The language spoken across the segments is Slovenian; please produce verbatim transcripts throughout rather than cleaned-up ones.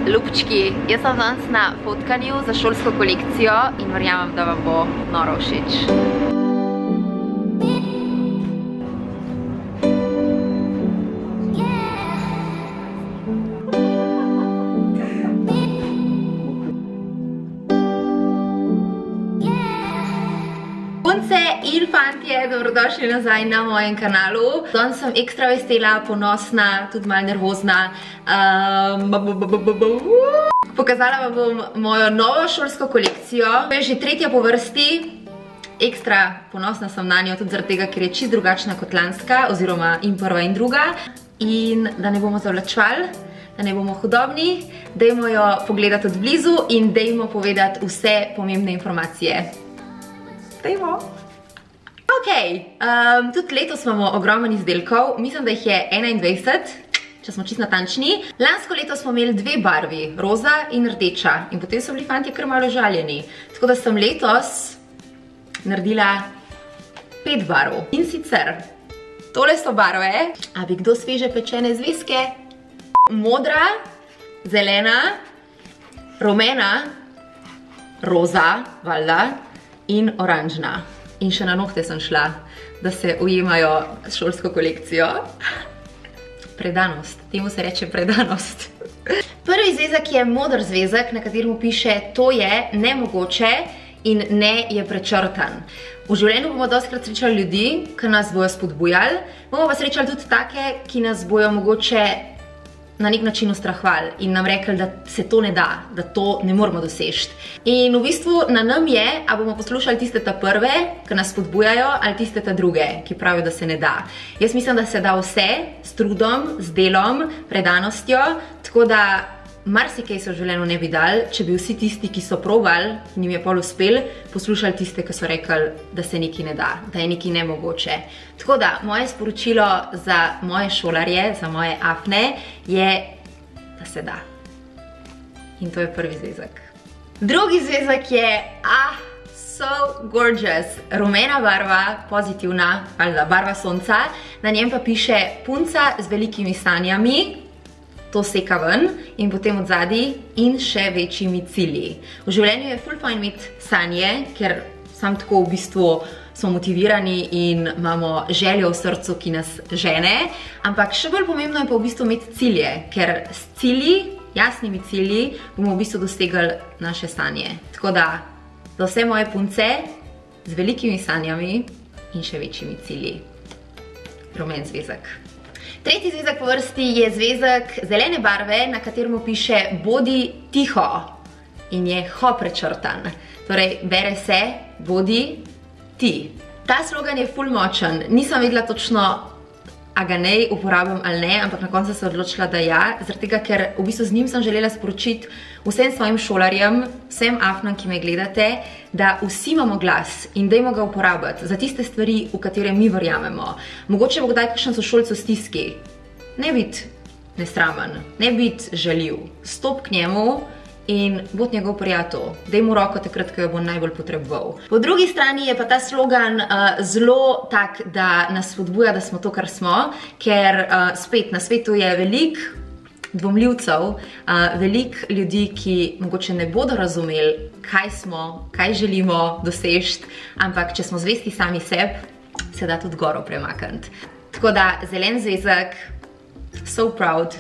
Ljubčki, jaz sem danes na fotkanju za šolsko kolekcijo in verjamem, da vam bo noro všeč. Punce in fantje, dobrodošli nazaj na mojem kanalu. Danes sem ekstra vesela, ponosna, tudi malo nervozna. Pokazala vam bom mojo novo šolsko kolekcijo. To je že tretja po vrsti. Ekstra ponosna sem na njo, tudi zaradi tega, ker je čist drugačna kot lanska, oziroma in prva in druga. In da ne bomo zavlačevali, da ne bomo hudobni, dajmo jo pogledati od blizu in dajmo povedati vse pomembne informacije. Dajmo. Ok, um, tudi letos imamo ogromno izdelkov, mislim, da jih je enaindvajset, če smo čisto natančni. Lansko leto smo imeli dve barvi, roza in rdeča, in potem so bili fantje kar malo žaljeni. Tako da sem letos naredila pet barv. In sicer, tole so barve, a bi kdo sveže pečene zvezke? Modra, zelena, rumena, roza, valjda, in oranžna. In še na nohte sem šla, da se ujemajo s šolsko kolekcijo. Predanost, temu se reče predanost. Prvi zvezek je moder zvezek, na katerem piše to je nemogoče in ne je prečrtan. V življenju bomo dostikrat srečali ljudi, ki nas bojo spodbujali, bomo pa srečali tudi take, ki nas bojo mogoče na nek način ustrahvali in nam rekli, da se to ne da, da to ne moramo dosežiti. In v bistvu na nam je, a bomo poslušali tiste ta prve, ki nas spodbujajo, ali tiste ta druge, ki pravijo, da se ne da. Jaz mislim, da se da vse s trudom, z delom, predanostjo, tako da marsikaj se v življenju ne bi dali, če bi vsi tisti, ki so probali, njim je pol uspel, poslušali tiste, ki so rekli, da se nekaj ne da, da je nekaj nemogoče. Tako da, moje sporočilo za moje šolarje, za moje afne, je, da se da. In to je prvi zvezek. Drugi zvezek je, ah, so gorgeous. Rumena barva, pozitivna, ali da, barva sonca, na njem pa piše punca z velikimi sanjami, to seka ven in potem od zadaj in še večjimi cilji. V življenju je ful fajn imeti sanje, ker sam tako v bistvu smo motivirani in imamo željo v srcu, ki nas žene, ampak še bolj pomembno je pa v bistvu imeti cilje, ker s cilji, jasnimi cilji, bomo v bistvu dosegli naše sanje. Tako da, za vse moje punce z velikimi sanjami in še večjimi cilji. Rumen zvezek. Tretji zvezek po vrsti je zvezek zelene barve, na katerem piše bodi tiho in je ho prečrtan. Torej, bere se bodi ti. Ta slogan je ful močen. Nisem vedela točno, a ga ne uporabljam ali ne, ampak na koncu sem odločila, da ja, zaradi tega, ker v bistvu z njim sem želela sporočiti vsem svojim šolarjem, vsem afnam, ki me gledate, da vsi imamo glas in dajmo ga uporabiti za tiste stvari, v katere mi verjamemo. Mogoče bo kdaj kakšen sošolcu v stiski. Ne biti nesramen, ne biti žaljiv. Stop k njemu in bod njegov prijatelj. Daj mu roko takrat, ko jo bo najbolj potreboval. Po drugi strani je pa ta slogan uh, zelo tak, da nas spodbuja, da smo to, kar smo, ker uh, spet na svetu je veliko dvomljivcev, uh, veliko ljudi, ki mogoče ne bodo razumeli, kaj smo, kaj želimo dosežiti, ampak če smo zvesti sami sebi, se da tudi goro premakniti. Tako da, zelen zvezek, so proud,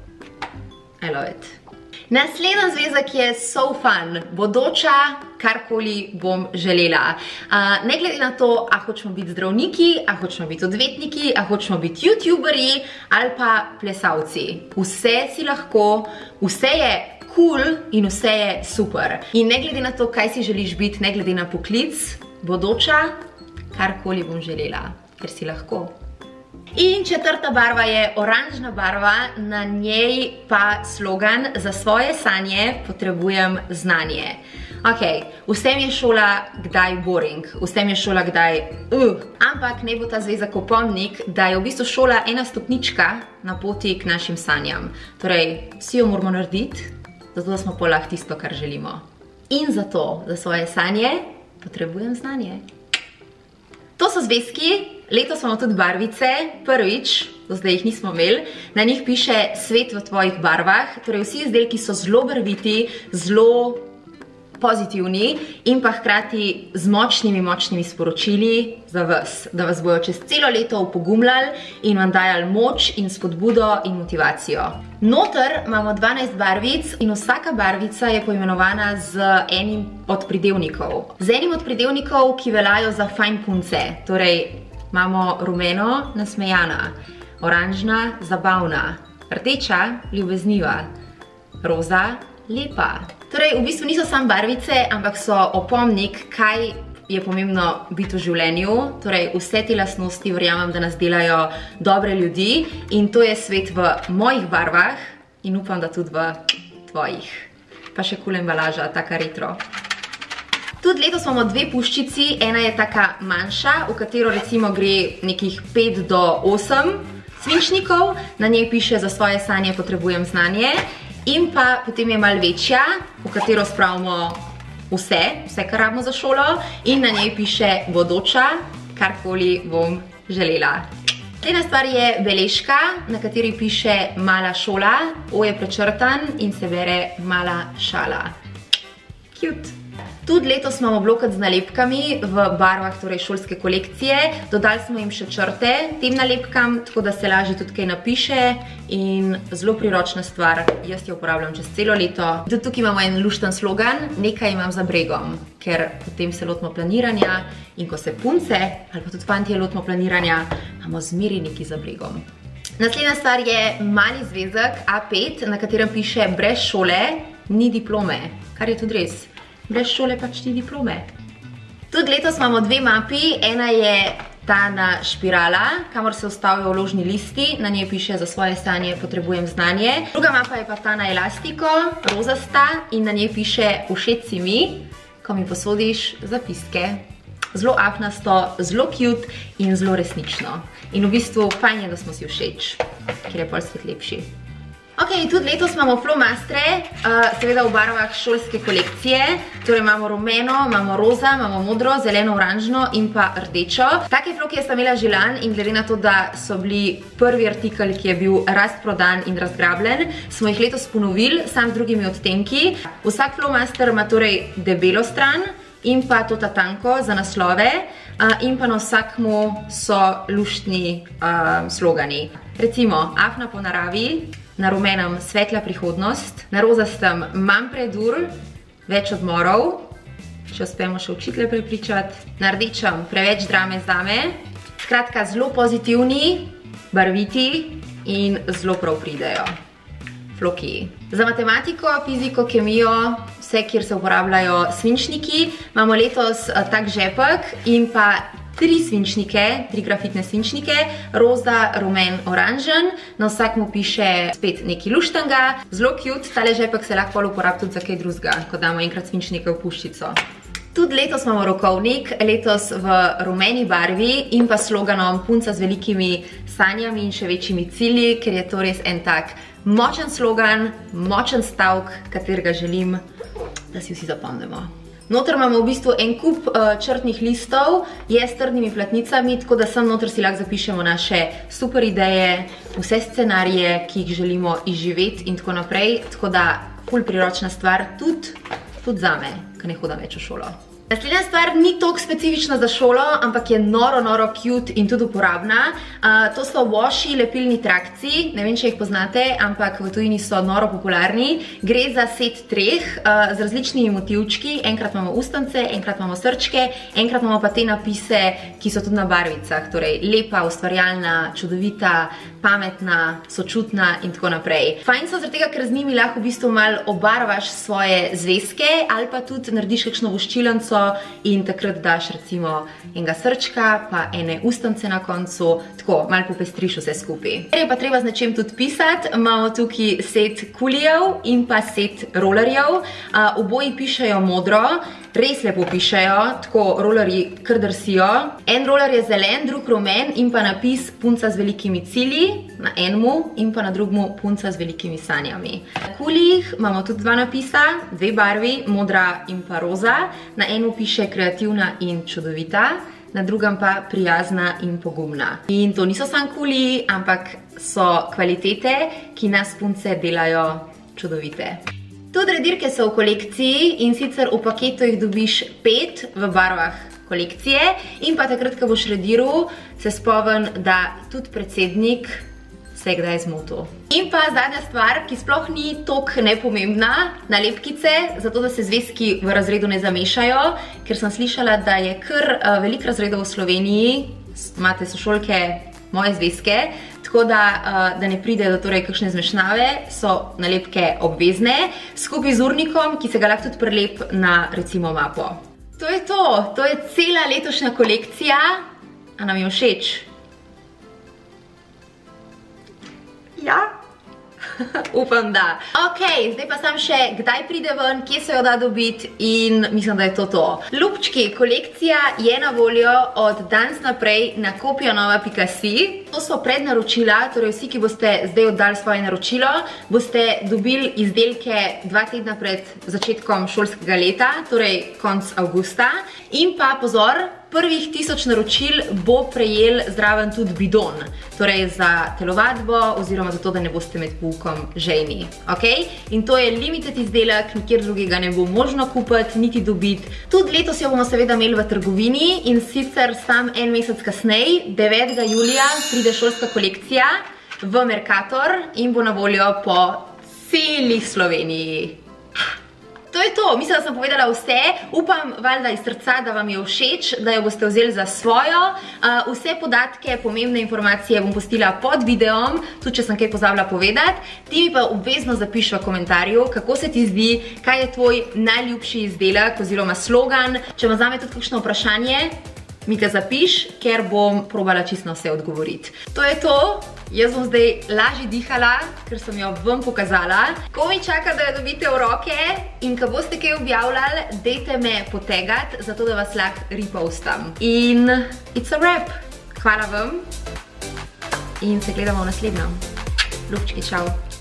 I love it. Naslednji zvezek je so fun, bodoča, karkoli bom želela. Uh, ne glede na to, a hočemo biti zdravniki, a hočemo biti odvetniki, a hočemo biti youtuberji ali pa plesalci. Vse si lahko, vse je cool in vse je super. In ne glede na to, kaj si želiš biti, ne glede na poklic, bodoča, karkoli bom želela, ker si lahko. In četrta barva je oranžna barva, na njej pa slogan za svoje sanje potrebujem znanje. Ok, vsem je šola kdaj boring, vsem je šola kdaj uh, ampak ne bo ta zvezek opomnik, da je v bistvu šola ena stopnička na poti k našim sanjam. Torej, vsi jo moramo narediti, zato da smo pa lahko tisto, kar želimo. In zato, za svoje sanje, potrebujem znanje. To so zvezki. letos imamo tudi barvice, prvič, do zdaj jih nismo imeli, na njih piše svet v tvojih barvah, torej vsi izdelki so zelo barviti, zelo pozitivni in pa hkrati z močnimi, močnimi sporočili za vas, da vas bojo čez celo leto upogumljali in vam dajali moč in spodbudo in motivacijo. Noter imamo dvanajst barvic in vsaka barvica je poimenovana z enim od pridevnikov. Z enim od pridevnikov, ki veljajo za fajn punce, torej imamo rumeno, nasmejana, oranžna, zabavna, rdeča, ljubezniva, roza, lepa. Torej, v bistvu niso samo barvice, ampak so opomnik, kaj je pomembno biti v življenju. Torej, vse te lastnosti verjamem, da nas delajo dobre ljudi in to je svet v mojih barvah in upam, da tudi v tvojih. Pa še kul embalaža, taka retro. Tudi letos imamo dve puščici, ena je taka manjša, v katero recimo gre nekih pet do osem svinčnikov, na njej piše za svoje sanje potrebujem znanje. In pa potem je malo večja, v katero spravimo vse, vse, kar rabimo za šolo in na njej piše bodoča, karkoli bom želela. Naslednja stvar je beležka, na kateri piše mala šola, O je prečrtan in se bere mala šala. Cute. Tudi letos imamo blokat z nalepkami v barvah torej šolske kolekcije. Dodali smo jim še črte tem nalepkam, tako da se lažje tudi kaj napiše in zelo priročna stvar. Jaz jo uporabljam čez celo leto. Tudi tukaj imamo en lušten slogan, nekaj imam za bregom, ker potem se lotimo planiranja in ko se punce ali pa tudi fantje lotimo planiranja, imamo zmeri nekaj za bregom. Naslednja stvar je mali zvezek A pet, na katerem piše brez šole ni diplome, kar je tudi res. Brez šole pač ni diplome. Tudi letos imamo dve mapi, ena je ta na špirala, kamor se vstavijo vložni listi, na njej piše za svoje sanje potrebujem znanje. Druga mapa je pa ta na elastiko, rozasta in na njej piše všeč si mi, ko mi posodiš zapiske. Zelo afnasto, zelo cute in zelo resnično. In v bistvu fajn je, da smo si všeč, ker je pol svet lepši. Ok, tudi letos imamo flomastre, seveda v barvah šolske kolekcije, torej imamo rumeno, imamo roza, imamo modro, zeleno, oranžno in pa rdečo. Take flokije sem imela že lani in glede na to, da so bili prvi artikel, ki je bil razprodan in razgrabljen, smo jih letos ponovili, sam z drugimi odtenki. Vsak flomaster ima torej debelo stran in pa to tanko za naslove in pa na vsakmu so luštni slogani. Recimo, Afna po naravi, na rumenem svetla prihodnost, na rozastem manj predur, več odmorov, če uspemo še učitelje prepričati, na rdečem preveč drame zame, skratka zelo pozitivni, barviti in zelo prav pridejo. Floki. Za matematiko, fiziko, kemijo, vse, kjer se uporabljajo svinčniki, imamo letos tak žepek in pa tri svinčnike, tri grafitne svinčnike, roza, rumen, oranžen, na vsakmu piše spet nekaj luštanga, zelo cute, tale žepek se lahko uporabi tudi za kaj drugega, ko damo enkrat svinčnike v puščico. Tudi letos imamo rokovnik, letos v rumeni barvi in pa sloganom punca z velikimi sanjami in še večjimi cilji, ker je to res en tak močen slogan, močen stavek, katerega želim, da si vsi zapomnimo. Noter imamo v bistvu en kup črtnih listov, je s trdnimi platnicami, tako da sem noter si lahko zapišemo naše super ideje, vse scenarije, ki jih želimo izživeti in tako naprej, tako da ful priročna stvar tudi zame, ko ne hodam več v šolo. Naslednja stvar ni toliko specifična za šolo, ampak je noro, noro cute in tudi uporabna. To so washi lepilni trakci, ne vem, če jih poznate, ampak v tujini so noro popularni. Gre za set treh z različnimi motivčki, enkrat imamo ustance, enkrat imamo srčke, enkrat imamo pa te napise, ki so tudi na barvicah, torej lepa, ustvarjalna, čudovita, pametna, sočutna in tako naprej. Fajn so zaradi tega, ker z njimi lahko v bistvu malo obarvaš svoje zvezke ali pa tudi narediš kakšno voščilenco in takrat daš recimo enega srčka, pa ene ustance na koncu, tako malo popestriš vse skupaj. Ker je pa treba z nečem tudi pisati, imamo tukaj set kulijev in pa set rolerjev. Oboji pišejo modro, res lepo pišejo, tako rolerji kar drsijo. En roler je zelen, drug rumen in pa napis punca z velikimi cilji na enmu in pa na drugmu punca z velikimi sanjami. Na kulijih imamo tudi dva napisa, dve barvi, modra in pa roza. Na enu piše kreativna in čudovita, na drugem pa prijazna in pogumna. In to niso samo kuli, ampak so kvalitete, ki nas punce delajo čudovite. Tudi redirke so v kolekciji in sicer v paketu jih dobiš pet v barvah kolekcije in pa takrat, ko boš rediral, se spomni, da tudi predsednik se je kdaj zmotil. In pa zadnja stvar, ki sploh ni toliko nepomembna, nalepkice, zato da se zvezki v razredu ne zamešajo, ker sem slišala, da je kar veliko razredov v Sloveniji, imate sošolke moje zvezke, tako da, da ne pride do torej kakšne zmešnjave, so nalepke obvezne, skupaj z urnikom, ki se ga lahko tudi prelep na recimo mapo. To je to, to je cela letošnja kolekcija, a nam je všeč? Ja, upam da. Ok, zdaj pa sam še, kdaj pride ven, kje se jo da dobiti in mislim, da je to to. Ljubčki, kolekcija je na voljo od danes naprej na kopijanova pika si. To so prednaročila, torej vsi, ki boste zdaj oddali svoje naročilo, boste dobili izdelke dva tedna pred začetkom šolskega leta, torej konc avgusta. In pa pozor, prvih tisoč naročil bo prejel zraven tudi bidon, torej za telovadbo oziroma za to, da ne boste med poukom žejni. In to je limited izdelek, nikjer drugega ne bo možno kupiti, niti dobiti. Tudi letos jo bomo seveda imeli v trgovini in sicer sam en mesec kasneje, devetega julija, pride šolska kolekcija v Mercator in bo na voljo po celi Sloveniji. To je to, mislim, da sem povedala vse, upam valjda iz srca, da vam je všeč, da jo boste vzeli za svojo. Vse podatke, pomembne informacije bom postila pod videom, tudi če sem kaj pozabila povedati. Ti mi pa obvezno zapiš v komentarju, kako se ti zdi, kaj je tvoj najljubši izdelek oziroma slogan. Če ima zame tudi kakšno vprašanje, mi ga zapiš, ker bom probala čisto vse odgovoriti. To je to. Jaz bom zdaj lažje dihala, ker sem jo vam pokazala. Ko mi čaka, da jo dobite v roke in ko boste kaj objavljali, dejte me potegati, zato da vas lahko repostam. In it's a wrap. Hvala vam in se gledamo v naslednjem. Ljubčki, čau.